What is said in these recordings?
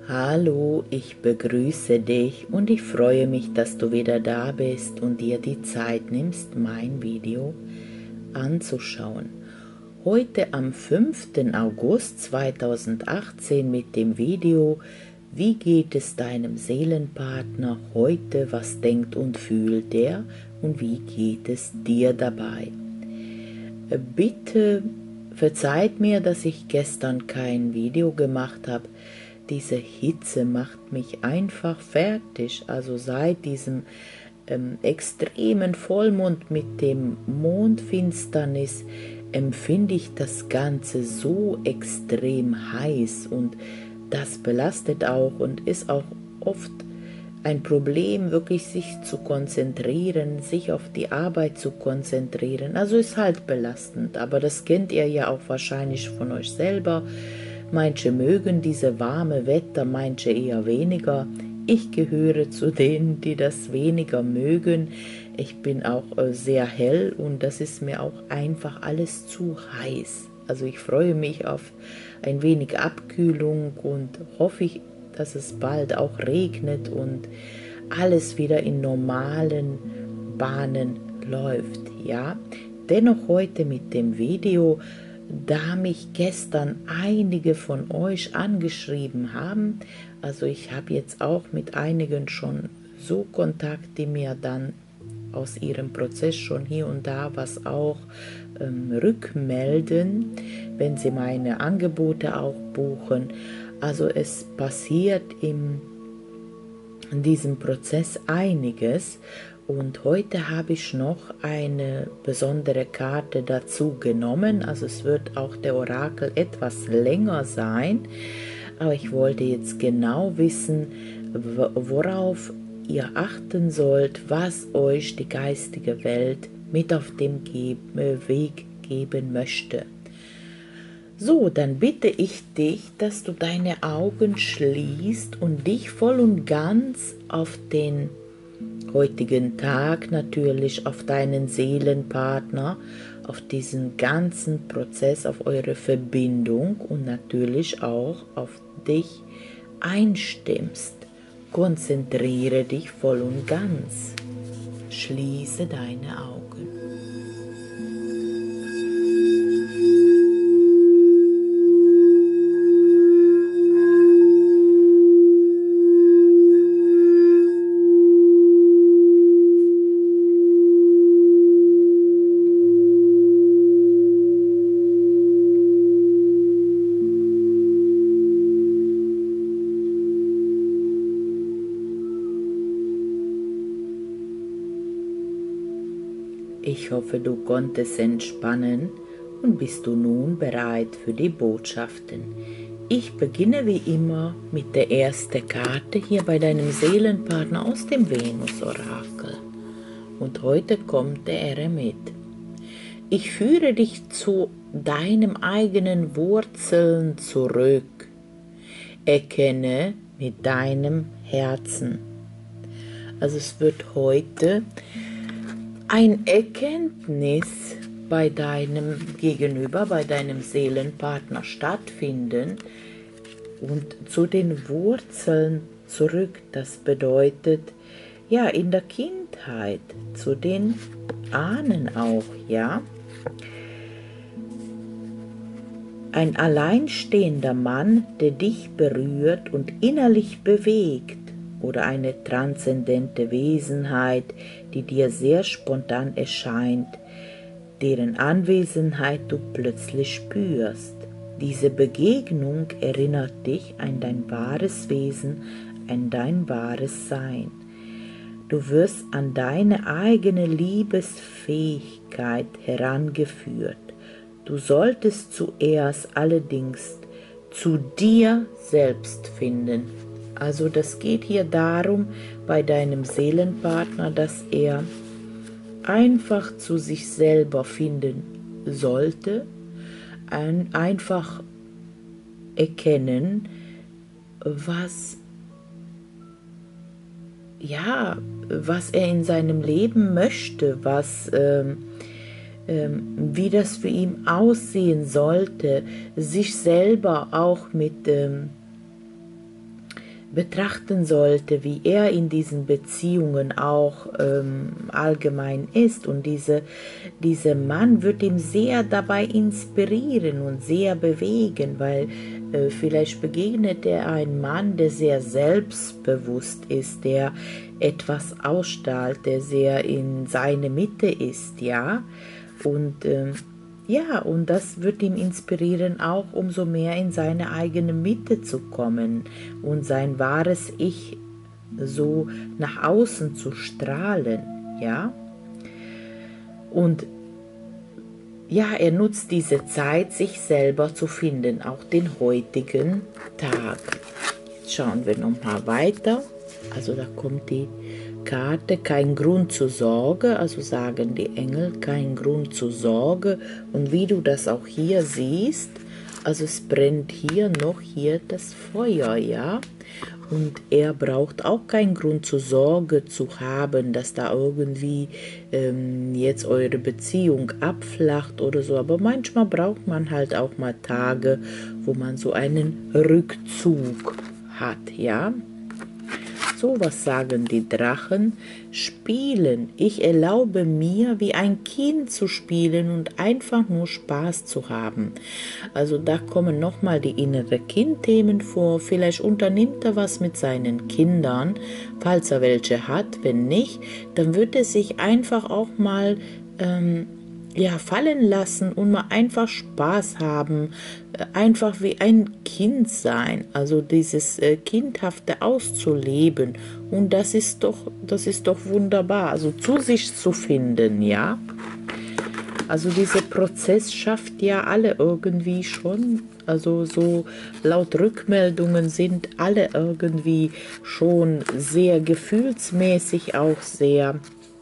Hallo, ich begrüße dich und ich freue mich, dass du wieder da bist und dir die Zeit nimmst, mein Video anzuschauen. Heute am 5. August 2018 mit dem Video Wie geht es deinem Seelenpartner heute, was denkt und fühlt er und wie geht es dir dabei? Bitte verzeiht mir, dass ich gestern kein Video gemacht habe. Diese Hitze macht mich einfach fertig. Also seit diesem extremen Vollmond mit dem Mondfinsternis empfinde ich das Ganze so extrem heiß und das belastet auch und ist auch oft ein Problem, wirklich sich zu konzentrieren, sich auf die Arbeit zu konzentrieren. Also ist halt belastend, aber das kennt ihr ja auch wahrscheinlich von euch selber. Manche mögen diese warme Wetter, manche eher weniger. Ich gehöre zu denen, die das weniger mögen. Ich bin auch sehr hell und das ist mir auch einfach alles zu heiß. Also ich freue mich auf ein wenig Abkühlung und hoffe, dass es bald auch regnet und alles wieder in normalen Bahnen läuft. Ja, dennoch heute mit dem Video, da mich gestern einige von euch angeschrieben haben, also ich habe jetzt auch mit einigen schon so Kontakt, die mir dann aus ihrem Prozess schon hier und da was auch rückmelden, wenn sie meine Angebote auch buchen. Also es passiert in diesem Prozess einiges und heute habe ich noch eine besondere Karte dazu genommen. Also es wird auch der Orakel etwas länger sein, aber ich wollte jetzt genau wissen, worauf ihr achten sollt, was euch die geistige Welt mit auf dem Weg geben möchte. So, dann bitte ich dich, dass du deine Augen schließt und dich voll und ganz auf den heutigen Tag, natürlich auf deinen Seelenpartner, auf diesen ganzen Prozess, auf eure Verbindung und natürlich auch auf dich einstimmst. Konzentriere dich voll und ganz. Schließe deine Augen. Ich hoffe, du konntest entspannen und bist du nun bereit für die Botschaften. Ich beginne wie immer mit der ersten Karte hier bei deinem Seelenpartner aus dem Venus-Orakel. Und heute kommt der Eremit. Ich führe dich zu deinen eigenen Wurzeln zurück. Erkenne mit deinem Herzen. Also es wird heute ein Erkenntnis bei deinem Gegenüber, bei deinem Seelenpartner stattfinden und zu den Wurzeln zurück. Das bedeutet, ja, in der Kindheit, zu den Ahnen auch, ja. Ein alleinstehender Mann, der dich berührt und innerlich bewegt, oder eine transzendente Wesenheit, die dir sehr spontan erscheint, deren Anwesenheit du plötzlich spürst. Diese Begegnung erinnert dich an dein wahres Wesen, an dein wahres Sein. Du wirst an deine eigene Liebesfähigkeit herangeführt. Du solltest zuerst allerdings zu dir selbst finden. Also das geht hier darum, bei deinem Seelenpartner, dass er einfach zu sich selber finden sollte, einfach erkennen, was er in seinem Leben möchte, wie das für ihn aussehen sollte, sich selber auch mit betrachten sollte, wie er in diesen Beziehungen auch allgemein ist. Und dieser Mann wird ihm sehr dabei inspirieren und sehr bewegen, weil vielleicht begegnet er einem Mann, der sehr selbstbewusst ist, der etwas ausstrahlt, der sehr in seine Mitte ist, ja. Und ja, und das wird ihn inspirieren, auch umso mehr in seine eigene Mitte zu kommen und sein wahres Ich so nach außen zu strahlen, ja. Und ja, er nutzt diese Zeit, sich selber zu finden, auch den heutigen Tag. Jetzt schauen wir nochmal weiter. Also da kommt die Karte, kein Grund zur Sorge, also sagen die Engel, kein Grund zur Sorge. Und wie du das auch hier siehst, also es brennt hier das Feuer, ja. Und er braucht auch keinen Grund zur Sorge zu haben, dass da irgendwie jetzt eure Beziehung abflacht oder so. Aber manchmal braucht man halt auch mal Tage, wo man so einen Rückzug hat, ja. So, was sagen die Drachen? Spielen. Ich erlaube mir, wie ein Kind zu spielen und einfach nur Spaß zu haben. Also da kommen nochmal die innere Kindthemen vor. Vielleicht unternimmt er was mit seinen Kindern, falls er welche hat. Wenn nicht, dann wird er sich einfach auch mal ja, fallen lassen und mal einfach Spaß haben, einfach wie ein Kind sein, also dieses Kindhafte auszuleben, und das ist doch wunderbar, also zu sich zu finden, ja. Also dieser Prozess schafft ja alle irgendwie schon, also so laut Rückmeldungen sind alle irgendwie schon sehr gefühlsmäßig, auch sehr,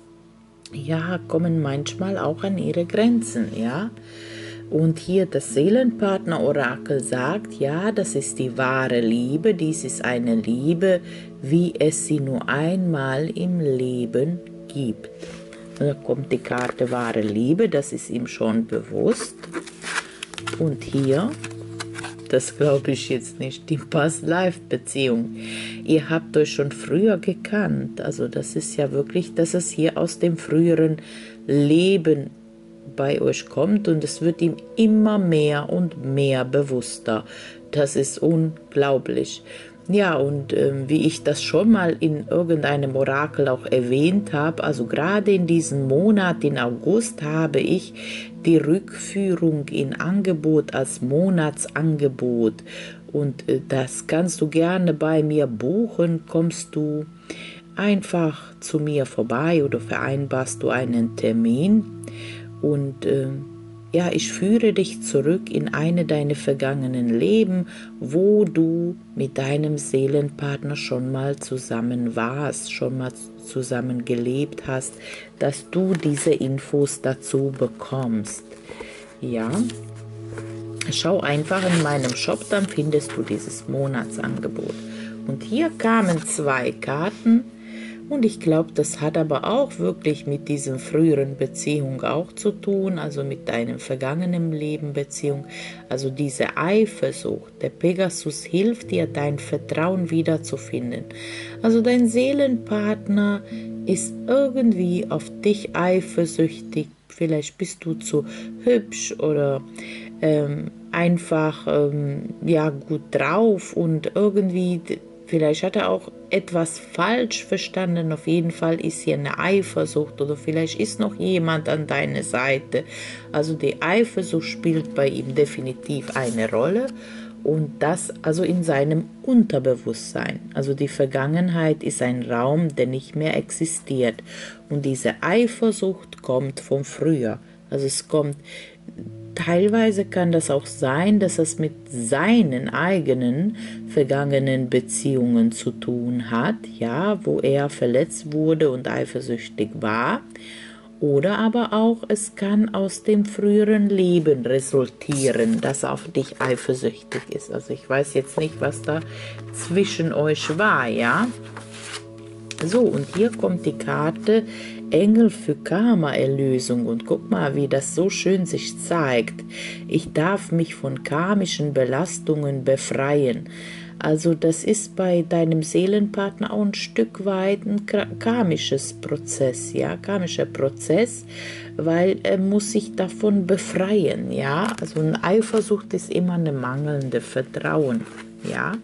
ja, kommen manchmal auch an ihre Grenzen, ja. Und hier das Seelenpartner-Orakel sagt, ja, das ist die wahre Liebe, dies ist eine Liebe, wie es sie nur einmal im Leben gibt. Und da kommt die Karte wahre Liebe, das ist ihm schon bewusst. Und hier, das glaube ich jetzt nicht, die Past-Life-Beziehung. Ihr habt euch schon früher gekannt, also das ist ja wirklich, dass es hier aus dem früheren Leben bei euch kommt, und es wird ihm immer mehr und mehr bewusster. Das ist unglaublich. Ja, und wie ich das schon mal in irgendeinem Orakel auch erwähnt habe, also gerade in diesem Monat, in August, habe ich die Rückführung in Angebot als Monatsangebot. Und das kannst du gerne bei mir buchen, kommst du einfach zu mir vorbei oder vereinbarst du einen Termin. Und ja, ich führe dich zurück in eine deiner vergangenen Leben, wo du mit deinem Seelenpartner schon mal zusammen warst, schon mal zusammen gelebt hast, dass du diese Infos dazu bekommst. Ja, schau einfach in meinem Shop, dann findest du dieses Monatsangebot. Und hier kamen 2 Karten. Und ich glaube, das hat aber auch wirklich mit diesem früheren Beziehung auch zu tun, also mit deinem vergangenen Leben Beziehung, also diese Eifersucht. Der Pegasus hilft dir, dein Vertrauen wiederzufinden. Also dein Seelenpartner ist irgendwie auf dich eifersüchtig, vielleicht bist du zu hübsch oder einfach ja, gut drauf, und irgendwie vielleicht hat er auch etwas falsch verstanden. Auf jeden Fall ist hier eine Eifersucht, oder vielleicht ist noch jemand an deiner Seite. Also die Eifersucht spielt bei ihm definitiv eine Rolle, und das also in seinem Unterbewusstsein. Also die Vergangenheit ist ein Raum, der nicht mehr existiert, und diese Eifersucht kommt von früher. Also es kommt, teilweise kann das auch sein, dass es mit seinen eigenen vergangenen Beziehungen zu tun hat, ja, wo er verletzt wurde und eifersüchtig war. Oder aber auch, es kann aus dem früheren Leben resultieren, dass er auf dich eifersüchtig ist. Also ich weiß jetzt nicht, was da zwischen euch war, ja. So, und hier kommt die Karte Engel für Karma-Erlösung, und guck mal, wie das so schön sich zeigt. Ich darf mich von karmischen Belastungen befreien. Also das ist bei deinem Seelenpartner auch ein Stück weit ein karmisches Prozess, ja, karmischer Prozess, weil er muss sich davon befreien, ja. Also eine Eifersucht ist immer eine mangelnde Vertrauen, ja.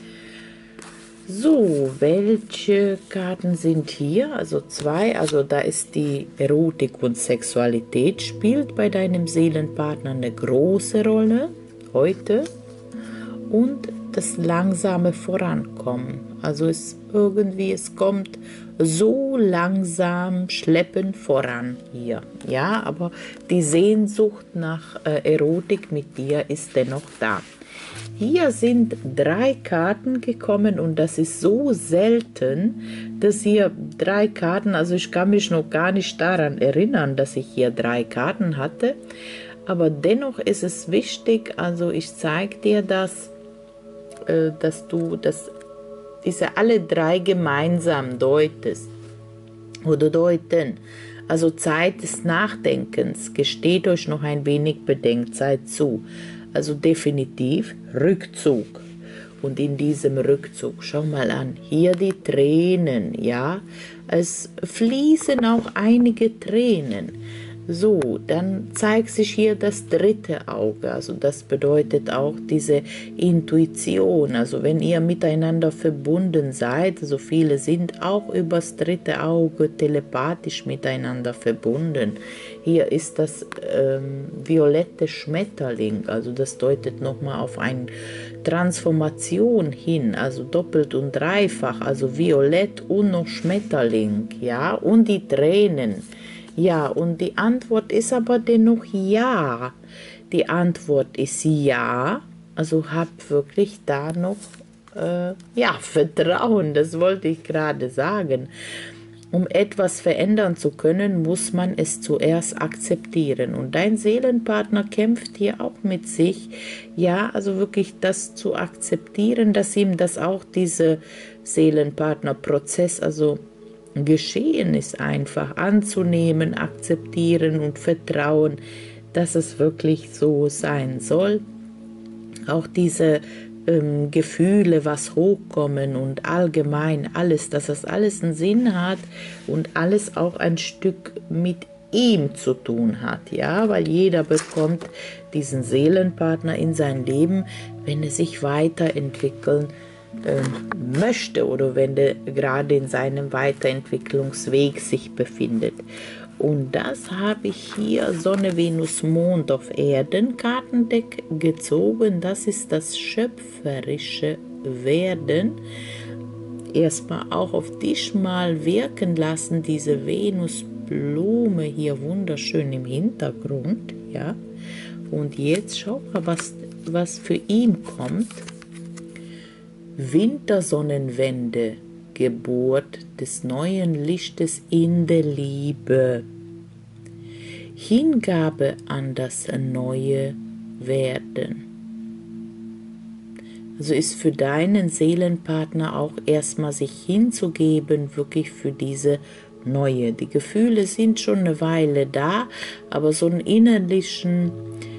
So, welche Karten sind hier? Also 2, also da ist die Erotik und Sexualität spielt bei deinem Seelenpartner eine große Rolle heute und das langsame Vorankommen. Also es kommt so langsam schleppend voran hier, ja, aber die Sehnsucht nach Erotik mit dir ist dennoch da. Hier sind 3 Karten gekommen und das ist so selten, dass hier 3 Karten, also ich kann mich noch gar nicht daran erinnern, dass ich hier 3 Karten hatte, aber dennoch ist es wichtig, also ich zeige dir das, dass du diese alle 3 gemeinsam deutest oder deuten. Also Zeit des Nachdenkens, gesteht euch noch ein wenig Bedenkzeit zu. Also definitiv Rückzug. Und in diesem Rückzug, schau mal an, hier die Tränen, ja, es fließen auch einige Tränen. So, dann zeigt sich hier das 3. Auge, also das bedeutet auch diese Intuition, also wenn ihr miteinander verbunden seid, so viele sind auch übers 3. Auge telepathisch miteinander verbunden. Hier ist das violette Schmetterling, also das deutet nochmal auf eine Transformation hin, also doppelt und dreifach, also violett und noch Schmetterling, ja, und die Tränen. Ja, und die Antwort ist aber dennoch ja. Die Antwort ist ja. Also habt wirklich da noch Vertrauen, das wollte ich gerade sagen. Um etwas verändern zu können, muss man es zuerst akzeptieren. Und dein Seelenpartner kämpft hier auch mit sich, ja, also wirklich das zu akzeptieren, dass ihm das auch diese Seelenpartnerprozess, also geschehen ist, einfach anzunehmen, akzeptieren und vertrauen, dass es wirklich so sein soll. Auch diese Gefühle, was hochkommen und allgemein alles, dass das alles einen Sinn hat und alles auch ein Stück mit ihm zu tun hat, ja, weil jeder bekommt diesen Seelenpartner in sein Leben, wenn er sich weiterentwickeln möchte oder wenn er gerade in seinem Weiterentwicklungsweg sich befindet. Und das habe ich hier Sonne, Venus, Mond auf Erden Kartendeck gezogen. Das ist das schöpferische Werden. Erstmal auch auf dich mal wirken lassen, diese Venusblume hier wunderschön im Hintergrund, ja. Und jetzt schau mal, was für ihn kommt. Wintersonnenwende, Geburt des neuen Lichtes in der Liebe, Hingabe an das neue Werden. Also ist für deinen Seelenpartner auch erstmal sich hinzugeben, wirklich für diese neue. Die Gefühle sind schon eine Weile da, aber so einen innerlichen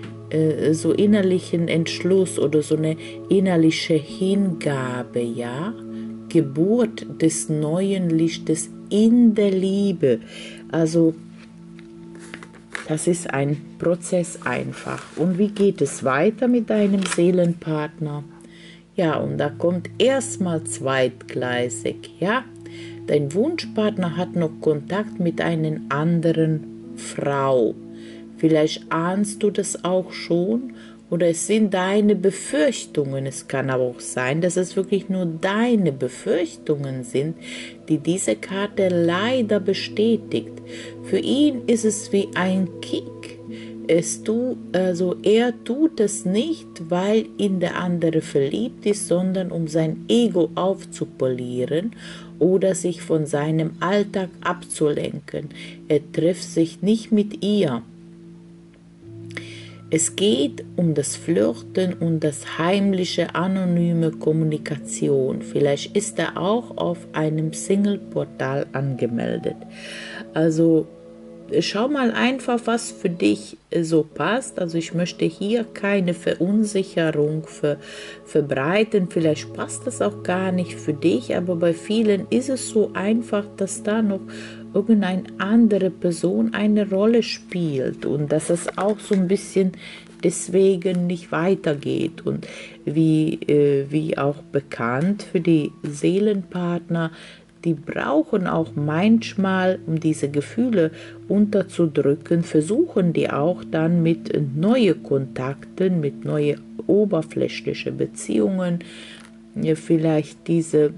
Entschluss oder so eine innerliche Hingabe, ja, Geburt des neuen Lichtes in der Liebe. Also das ist ein Prozess einfach. Und wie geht es weiter mit deinem Seelenpartner? Ja, und da kommt erstmal zweitgleisig, ja. Dein Wunschpartner hat noch Kontakt mit einer anderen Frau. Vielleicht ahnst du das auch schon oder es sind deine Befürchtungen. Es kann aber auch sein, dass es wirklich nur deine Befürchtungen sind, die diese Karte leider bestätigt. Für ihn ist es wie ein Kick. Er tut es nicht, weil in der andere verliebt ist, sondern um sein Ego aufzupolieren oder sich von seinem Alltag abzulenken. Er trifft sich nicht mit ihr. Es geht um das Flirten und das heimliche, anonyme Kommunikation. Vielleicht ist er auch auf einem Single-Portal angemeldet. Also schau mal einfach, was für dich so passt. Also ich möchte hier keine Verunsicherung verbreiten. Vielleicht passt das auch gar nicht für dich, aber bei vielen ist es so einfach, dass da noch irgendeine andere Person eine Rolle spielt und dass es auch so ein bisschen deswegen nicht weitergeht. Und wie auch bekannt für die Seelenpartner, die brauchen auch manchmal, um diese Gefühle unterzudrücken, versuchen die auch dann mit neuen Kontakten, mit neuen oberflächlichen Beziehungen, vielleicht diese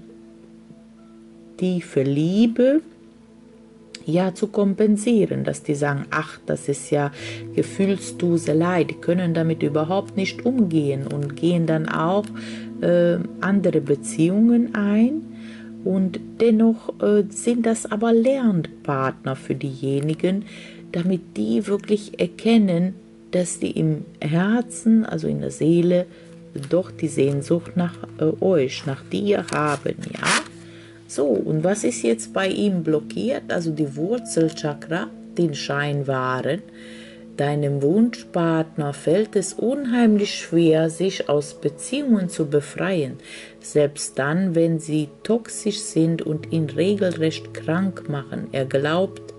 tiefe Liebe ja zu kompensieren, dass die sagen, ach, das ist ja Gefühlsduselei, die können damit überhaupt nicht umgehen und gehen dann auch andere Beziehungen ein. Und dennoch sind das aber Lernpartner für diejenigen, damit die wirklich erkennen, dass die im Herzen, also in der Seele, doch die Sehnsucht nach euch, nach dir haben, ja. So, und was ist jetzt bei ihm blockiert? Also die Wurzelchakra, den Scheinwaren. Deinem Wunschpartner fällt es unheimlich schwer, sich aus Beziehungen zu befreien, selbst dann, wenn sie toxisch sind und ihn regelrecht krank machen. Er glaubt,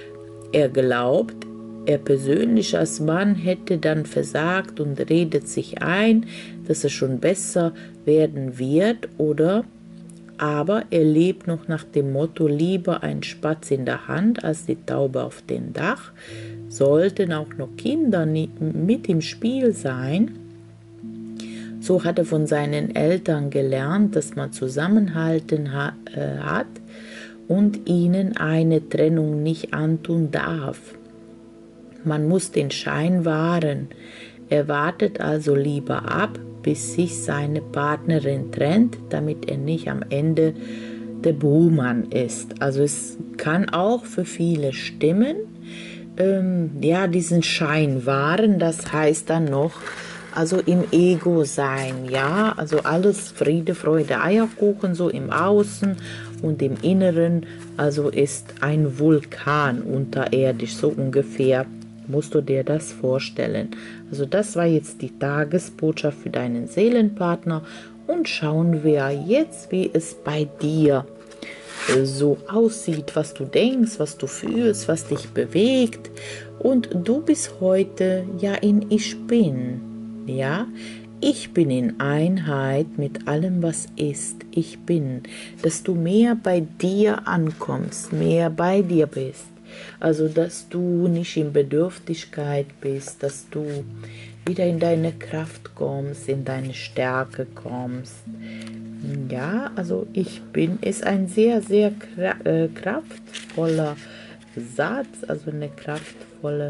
er persönlich als Mann hätte dann versagt und redet sich ein, dass es schon besser werden wird, aber er lebt noch nach dem Motto, lieber ein Spatz in der Hand als die Taube auf dem Dach. Sollten auch noch Kinder mit im Spiel sein, so hat er von seinen Eltern gelernt, dass man zusammenhalten hat und ihnen eine Trennung nicht antun darf. Man muss den Schein wahren. Er wartet also lieber ab, bis sich seine Partnerin trennt, damit er nicht am Ende der Buhmann ist. Also es kann auch für viele stimmen, diesen Schein wahren, das heißt dann noch, also im Ego sein, ja, also alles Friede, Freude, Eierkuchen, so im Außen und im Inneren, also ist ein Vulkan unterirdisch, so ungefähr musst du dir das vorstellen. Also das war jetzt die Tagesbotschaft für deinen Seelenpartner und schauen wir jetzt, wie es bei dir so aussieht, was du denkst, was du fühlst, was dich bewegt. Und du bist heute ja in Ich Bin, ja. Ich bin in Einheit mit allem, was ist. Ich bin, dass du mehr bei dir ankommst, mehr bei dir bist. Also, dass du nicht in Bedürftigkeit bist, dass du wieder in deine Kraft kommst, in deine Stärke kommst. Ja, also ich bin ist ein sehr, sehr kraftvoller Satz, also eine kraftvolle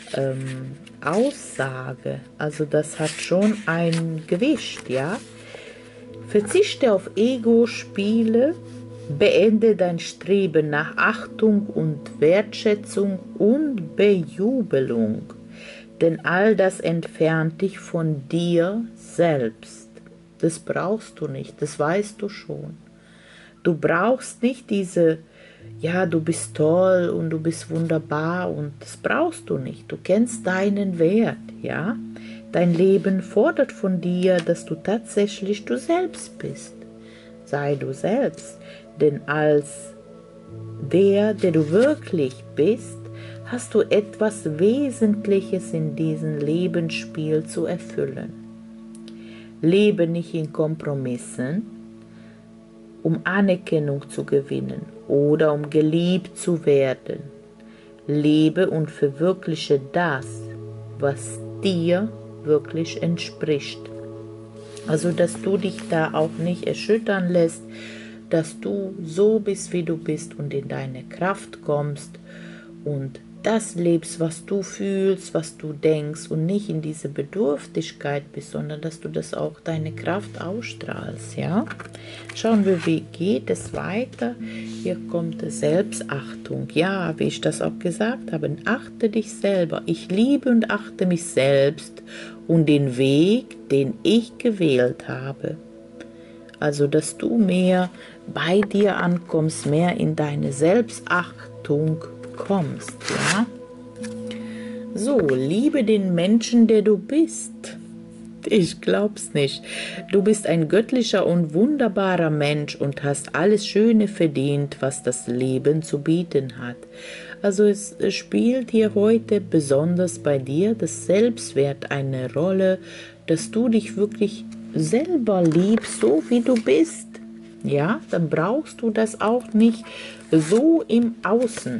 Aussage. Also das hat schon ein Gewicht, ja. Verzichte auf Ego-Spiele, beende dein Streben nach Achtung und Wertschätzung und Bejubelung, denn all das entfernt dich von dir selbst. Das brauchst du nicht, das weißt du schon. Du brauchst nicht diese, ja, du bist toll und du bist wunderbar und das brauchst du nicht. Du kennst deinen Wert, ja. Dein Leben fordert von dir, dass du tatsächlich du selbst bist. Sei du selbst, denn als der du wirklich bist, hast du etwas Wesentliches in diesem Lebensspiel zu erfüllen. Lebe nicht in Kompromissen, um Anerkennung zu gewinnen oder um geliebt zu werden. Lebe und verwirkliche das, was dir wirklich entspricht. Also, dass du dich da auch nicht erschüttern lässt, dass du so bist, wie du bist und in deine Kraft kommst und das lebst, was du fühlst, was du denkst und nicht in diese Bedürftigkeit bist, sondern dass du das auch deine Kraft ausstrahlst, ja. Schauen wir, wie geht es weiter. Hier kommt Selbstachtung. Ja, wie ich das auch gesagt habe, achte dich selber. Ich liebe und achte mich selbst und den Weg, den ich gewählt habe. Also, dass du mehr bei dir ankommst, mehr in deine Selbstachtung kommst, ja. So, liebe den Menschen, der du bist. Ich glaub's nicht. Du bist ein göttlicher und wunderbarer Mensch und hast alles Schöne verdient, was das Leben zu bieten hat. Also es spielt hier heute besonders bei dir das Selbstwert eine Rolle, dass du dich wirklich selber liebst, so wie du bist. Ja, dann brauchst du das auch nicht so im Außen.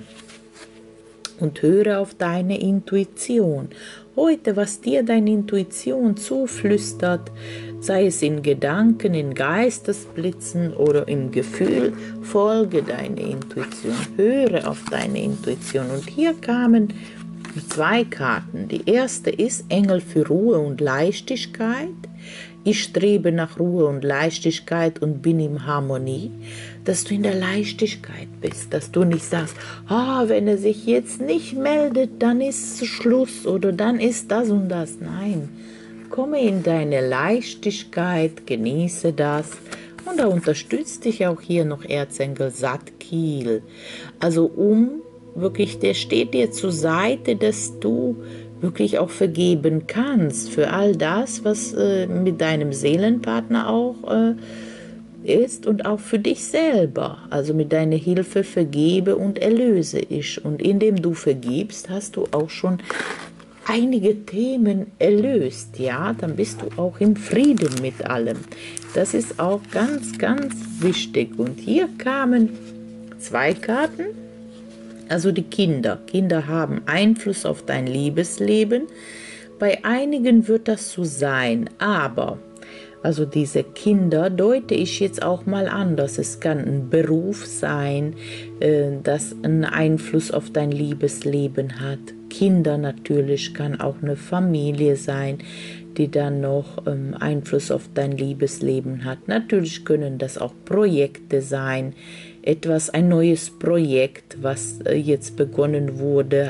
Und höre auf deine Intuition. Heute, was dir deine Intuition zuflüstert, sei es in Gedanken, in Geistesblitzen oder im Gefühl, folge deiner Intuition, höre auf deine Intuition. Und hier kamen 2 Karten. Die erste ist Engel für Ruhe und Leichtigkeit. Ich strebe nach Ruhe und Leichtigkeit und bin in Harmonie, dass du in der Leichtigkeit bist, dass du nicht sagst, wenn er sich jetzt nicht meldet, dann ist Schluss oder dann ist das und das. Nein, komme in deine Leichtigkeit, genieße das. Und da unterstützt dich auch hier noch Erzengel Satkiel. Also wirklich, der steht dir zur Seite, dass du wirklich auch vergeben kannst für all das, was mit deinem Seelenpartner auch ist und auch für dich selber. Also mit deiner Hilfe vergebe und erlöse ich. Und indem du vergibst, hast du auch schon einige Themen erlöst, ja, dann bist du auch im Frieden mit allem. Das ist auch ganz, ganz wichtig. Und hier kamen 2 Karten. Also die Kinder. Kinder haben Einfluss auf dein Liebesleben. Bei einigen wird das so sein, aber also diese Kinder deute ich jetzt auch mal anders. Es kann ein Beruf sein, das einen Einfluss auf dein Liebesleben hat. Kinder natürlich, kann auch eine Familie sein, die dann noch Einfluss auf dein Liebesleben hat. Natürlich können das auch Projekte sein, ein neues Projekt, was jetzt begonnen wurde,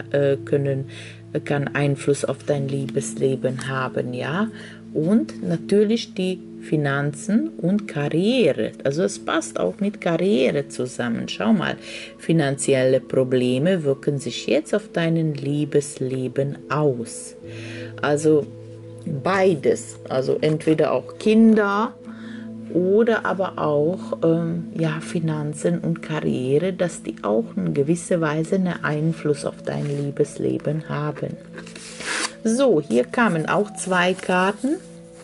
kann Einfluss auf dein Liebesleben haben, ja. Und natürlich die Finanzen und Karriere. Also es passt auch mit Karriere zusammen. Schau mal, finanzielle Probleme wirken sich jetzt auf dein Liebesleben aus. Also beides. Also entweder auch Kinder oder aber auch Finanzen und Karriere, dass die auch in gewisser Weise einen Einfluss auf dein Liebesleben haben. So, hier kamen auch 2 Karten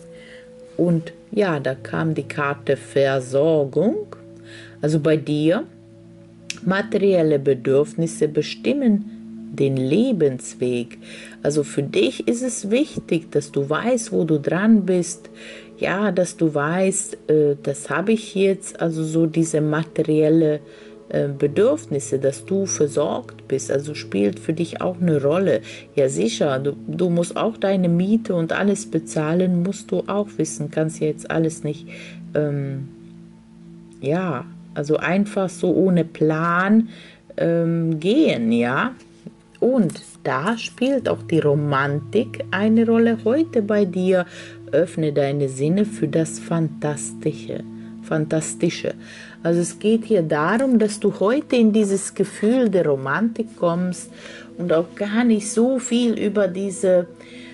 und ja, da kam die Karte Versorgung. Also bei dir, materielle Bedürfnisse bestimmen den Lebensweg. Also für dich ist es wichtig, dass du weißt, wo du dran bist. Ja, dass du weißt, das habe ich jetzt, also so diese materielle Bedürfnisse, dass du versorgt bist, also spielt für dich auch eine Rolle. Ja sicher, du musst auch deine Miete und alles bezahlen, musst du auch wissen, kannst ja jetzt alles nicht, also einfach so ohne Plan gehen, ja. Und da spielt auch die Romantik eine Rolle heute bei dir. Öffne deine Sinne für das Fantastische. Also es geht hier darum, dass du heute in dieses Gefühl der Romantik kommst und auch gar nicht so viel über diese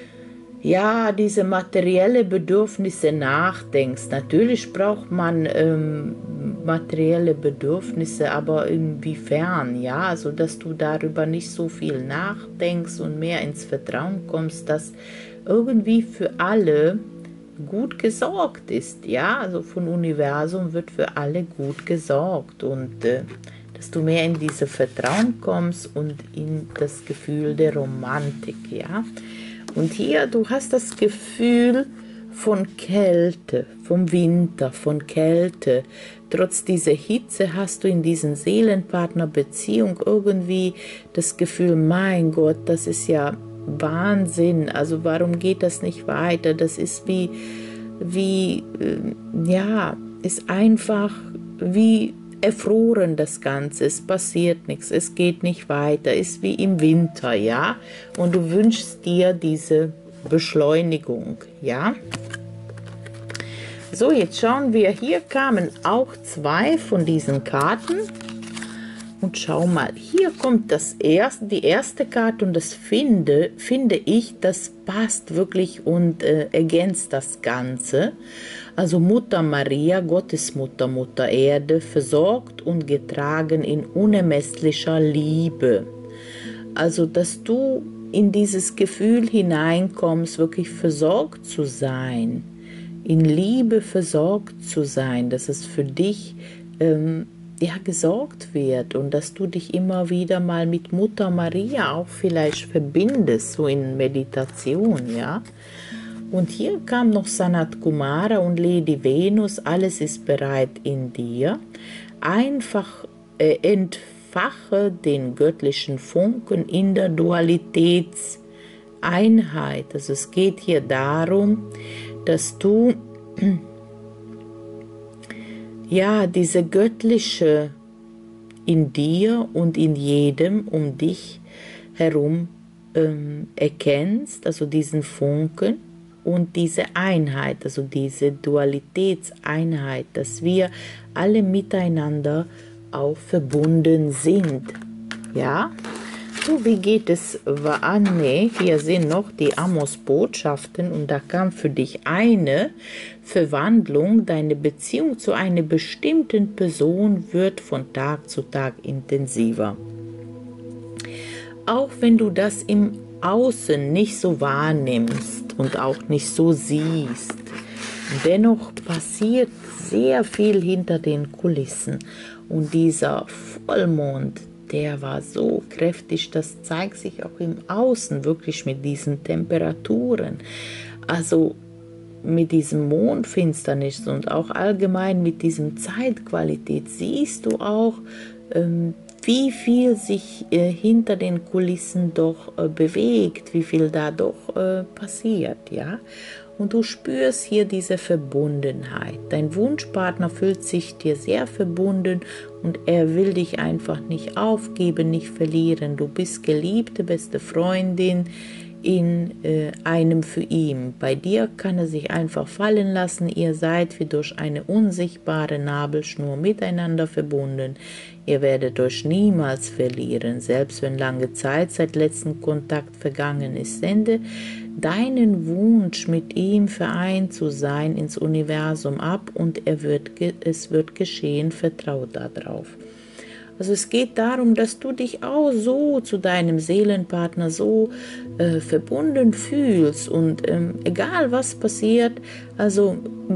materielle Bedürfnisse nachdenkst. Natürlich braucht man materielle Bedürfnisse, aber inwiefern, ja, also dass du darüber nicht so viel nachdenkst und mehr ins Vertrauen kommst, dass irgendwie für alle gut gesorgt ist, ja, also vom Universum wird für alle gut gesorgt und dass du mehr in dieses Vertrauen kommst und in das Gefühl der Romantik, ja. Und hier, du hast das Gefühl von Kälte, vom Winter, von Kälte. Trotz dieser Hitze hast du in diesen Seelenpartnerbeziehung irgendwie das Gefühl, mein Gott, das ist ja Wahnsinn, also warum geht das nicht weiter? Das ist ist einfach wie erfroren das Ganze, es passiert nichts, es geht nicht weiter, ist wie im Winter, ja, und du wünschst dir diese Beschleunigung, ja. So, jetzt schauen wir, hier kamen auch 2 von diesen Karten Und schau mal, hier kommt die erste Karte und das finde ich, das passt wirklich und ergänzt das Ganze. Also Mutter Maria, Gottesmutter, Mutter Erde, versorgt und getragen in unermesslicher Liebe. Also, dass du in dieses Gefühl hineinkommst, wirklich versorgt zu sein, in Liebe versorgt zu sein, dass es für dich ja, gesorgt wird und dass du dich immer wieder mal mit Mutter Maria auch vielleicht verbindest, so in Meditation, ja. Und hier kam noch Sanat Kumara und Lady Venus, alles ist bereit in dir. Einfach entfache den göttlichen Funken in der Dualitätseinheit. Also es geht hier darum, dass du ja, diese göttliche in dir und in jedem um dich herum erkennst, also diesen Funken und diese Einheit, also diese Dualitätseinheit, dass wir alle miteinander auch verbunden sind. Ja? So, wie geht es Anne? Hier sind noch die Amos-Botschaften und da kam für dich eine Verwandlung. Deine Beziehung zu einer bestimmten Person wird von Tag zu Tag intensiver. Auch wenn du das im Außen nicht so wahrnimmst und auch nicht so siehst, dennoch passiert sehr viel hinter den Kulissen. Und dieser Vollmond, der war so kräftig, das zeigt sich auch im Außen wirklich mit diesen Temperaturen. Also mit diesem Mondfinsternis und auch allgemein mit diesem Zeitqualität siehst du auch, wie viel sich hinter den Kulissen doch bewegt, wie viel da doch passiert, ja. Und du spürst hier diese Verbundenheit. Dein Wunschpartner fühlt sich dir sehr verbunden und er will dich einfach nicht aufgeben, nicht verlieren. Du bist geliebte, beste Freundin in einem für ihn. Bei dir kann er sich einfach fallen lassen. Ihr seid wie durch eine unsichtbare Nabelschnur miteinander verbunden. Ihr werdet euch niemals verlieren, selbst wenn lange Zeit seit letztem Kontakt vergangen ist. Sende deinen Wunsch, mit ihm vereint zu sein, ins Universum ab und es wird geschehen, vertrau darauf. Also es geht darum, dass du dich auch so zu deinem Seelenpartner so verbunden fühlst und egal was passiert, also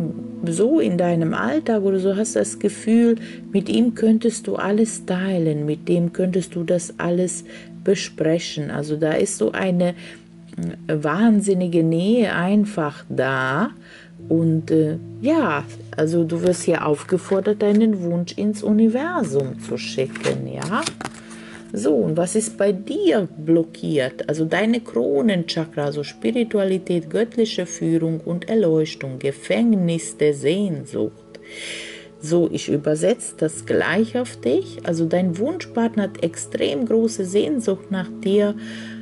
so in deinem Alltag oder so hast du das Gefühl, mit ihm könntest du alles teilen, mit dem könntest du das alles besprechen. Also da ist so eine wahnsinnige Nähe einfach da und ja, also du wirst hier aufgefordert, deinen Wunsch ins Universum zu schicken, ja. So, und was ist bei dir blockiert? Also deine Kronenchakra, also Spiritualität, göttliche Führung und Erleuchtung, Gefängnis der Sehnsucht. So, ich übersetze das gleich auf dich. Also dein Wunschpartner hat extrem große Sehnsucht nach dir,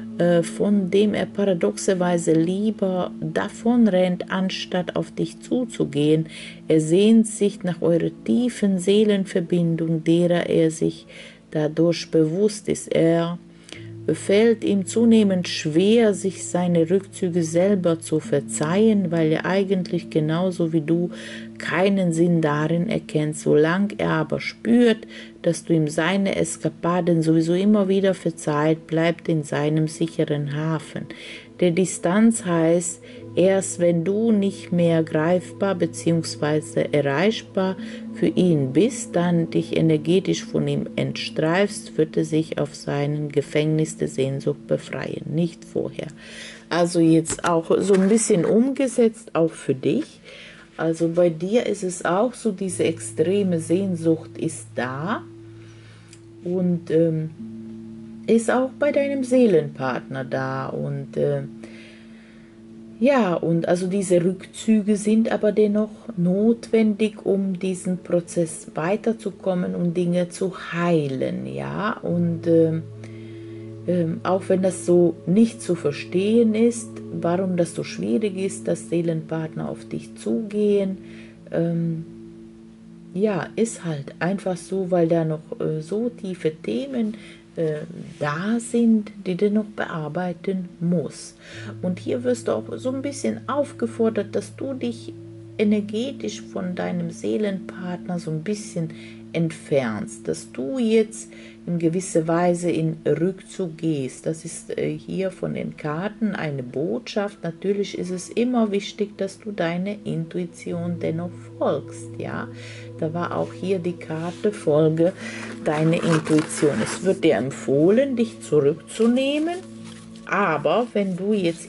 von dem er paradoxerweise lieber davon rennt, anstatt auf dich zuzugehen. Er sehnt sich nach eurer tiefen Seelenverbindung, derer er sich dadurch bewusst ist. Er fällt ihm zunehmend schwer, sich seine Rückzüge selber zu verzeihen, weil er eigentlich genauso wie du keinen Sinn darin erkennt. Solange er aber spürt, dass du ihm seine Eskapaden sowieso immer wieder verzeiht, bleibt in seinem sicheren Hafen. Der Distanz heißt, erst wenn du nicht mehr greifbar bzw. erreichbar für ihn bist, dann dich energetisch von ihm entstreifst, wird er sich auf seinen Gefängnis der Sehnsucht befreien, nicht vorher. Also jetzt auch so ein bisschen umgesetzt, auch für dich. Also bei dir ist es auch so, diese extreme Sehnsucht ist da und ist auch bei deinem Seelenpartner da und ja, und also diese Rückzüge sind aber dennoch notwendig, um diesen Prozess weiterzukommen und Dinge zu heilen, ja, und auch wenn das so nicht zu verstehen ist, warum das so schwierig ist, dass Seelenpartner auf dich zugehen, ja, ist halt einfach so, weil da noch so tiefe Themen da sind, die du noch bearbeiten musst. Und hier wirst du auch so ein bisschen aufgefordert, dass du dich energetisch von deinem Seelenpartner so ein bisschen entfernst, dass du jetzt in gewisser Weise in Rückzug gehst. Das ist hier von den Karten eine Botschaft. Natürlich ist es immer wichtig, dass du deine Intuition dennoch folgst, ja. Da war auch hier die Karte Folge deine Intuition. Es wird dir empfohlen, dich zurückzunehmen, aber wenn du jetzt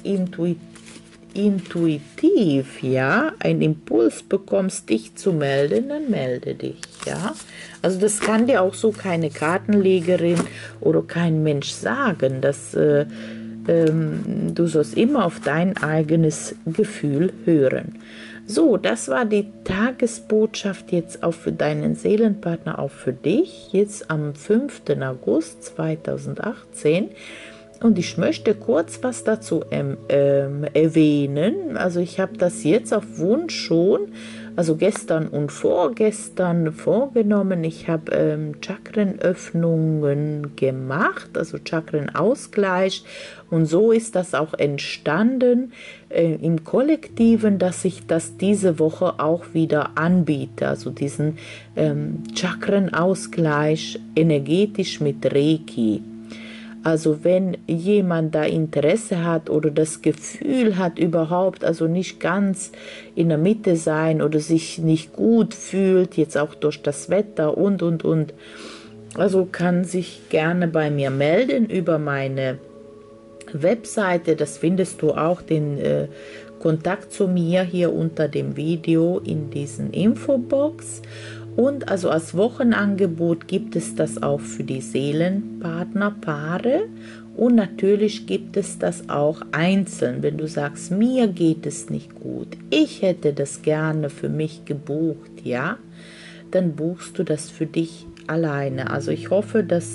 intuitiv, ja, einen Impuls bekommst, dich zu melden, dann melde dich, ja. Also das kann dir auch so keine Kartenlegerin oder kein Mensch sagen, dass du sollst immer auf dein eigenes Gefühl hören. So, das war die Tagesbotschaft jetzt auch für deinen Seelenpartner, auch für dich, jetzt am 5. August 2018. Und ich möchte kurz was dazu erwähnen. Also ich habe das jetzt auf Wunsch schon, also gestern und vorgestern vorgenommen. Ich habe Chakrenöffnungen gemacht, also Chakrenausgleich. Und so ist das auch entstanden im Kollektiven, dass ich das diese Woche auch wieder anbiete. Also diesen Chakrenausgleich energetisch mit Reiki. Also wenn jemand da Interesse hat oder das Gefühl hat überhaupt, also nicht ganz in der Mitte sein oder sich nicht gut fühlt, jetzt auch durch das Wetter und, also kann sich gerne bei mir melden über meine Webseite. Das findest du auch, den Kontakt zu mir hier unter dem Video in diesen Infobox. Und also als Wochenangebot gibt es das auch für die Seelenpartnerpaare und natürlich gibt es das auch einzeln, wenn du sagst, mir geht es nicht gut, ich hätte das gerne für mich gebucht, ja, dann buchst du das für dich alleine. Also ich hoffe, dass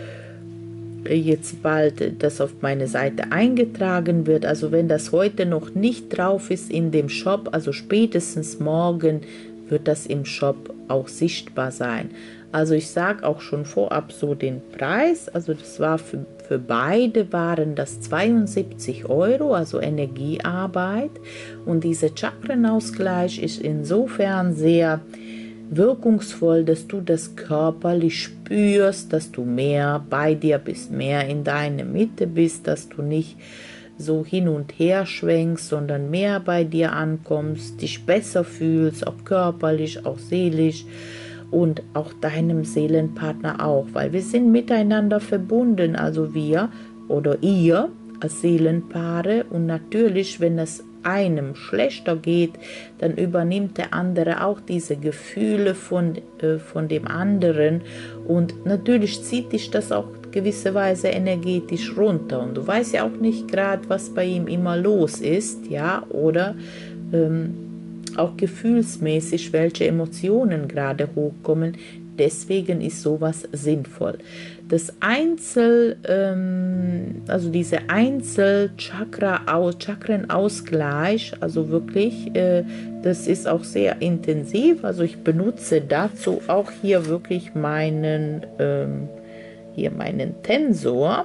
jetzt bald das auf meine Seite eingetragen wird. Also wenn das heute noch nicht drauf ist in dem Shop, also spätestens morgen wird das im Shop auch sichtbar sein. Also ich sage auch schon vorab so den Preis, also das war für beide waren das 72 €, also Energiearbeit, und dieser Chakrenausgleich ist insofern sehr wirkungsvoll, dass du das körperlich spürst, dass du mehr bei dir bist, mehr in deiner Mitte bist, dass du nicht so hin und her schwenkst, sondern mehr bei dir ankommst, dich besser fühlst, auch körperlich, auch seelisch und auch deinem Seelenpartner auch, weil wir sind miteinander verbunden, also wir oder ihr als Seelenpaare, und natürlich, wenn es einem schlechter geht, dann übernimmt der andere auch diese Gefühle von dem anderen und natürlich zieht dich das auch gewisserweise energetisch runter und du weißt ja auch nicht gerade, was bei ihm immer los ist, ja, oder auch gefühlsmäßig, welche Emotionen gerade hochkommen. Deswegen ist sowas sinnvoll. Das also diese Chakrenausgleich, also wirklich, das ist auch sehr intensiv. Also ich benutze dazu auch hier wirklich meinen Tensor,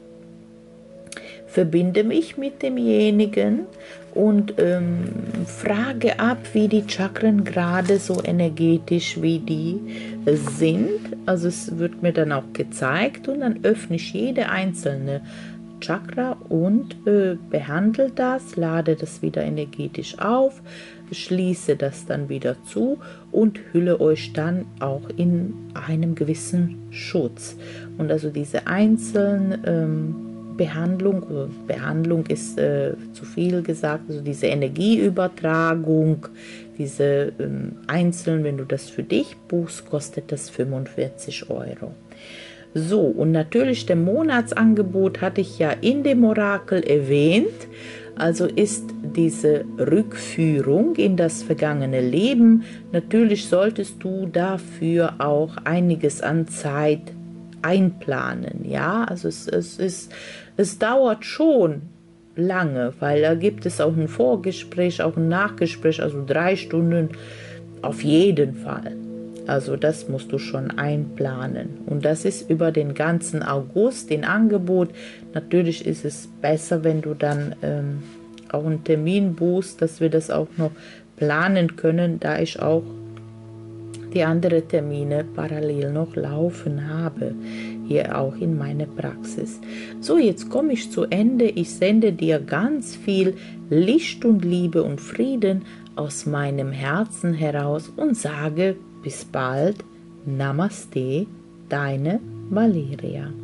verbinde mich mit demjenigen und frage ab, wie die Chakren gerade so energetisch, wie die sind. Also es wird mir dann auch gezeigt und dann öffne ich jede einzelne Chakra und behandle das, lade das wieder energetisch auf, schließe das dann wieder zu und hülle euch dann auch in einem gewissen Schutz. Und also diese einzelnen Behandlung ist zu viel gesagt, also diese Energieübertragung, diese einzeln, wenn du das für dich buchst, kostet das 45 €. So, und natürlich das Monatsangebot hatte ich ja in dem Orakel erwähnt, also ist diese Rückführung in das vergangene Leben. Natürlich solltest du dafür auch einiges an Zeit einplanen, ja, also es dauert schon lange, weil da gibt es auch ein Vorgespräch, auch ein Nachgespräch, also 3 Stunden auf jeden Fall. Also das musst du schon einplanen. Und das ist über den ganzen August in Angebot. Natürlich ist es besser, wenn du dann auch einen Termin buchst, dass wir das auch noch planen können, da ich auch die anderen Termine parallel noch laufen habe, hier auch in meiner Praxis. So, jetzt komme ich zu Ende. Ich sende dir ganz viel Licht und Liebe und Frieden aus meinem Herzen heraus und sage bis bald. Namaste, deine Valeria.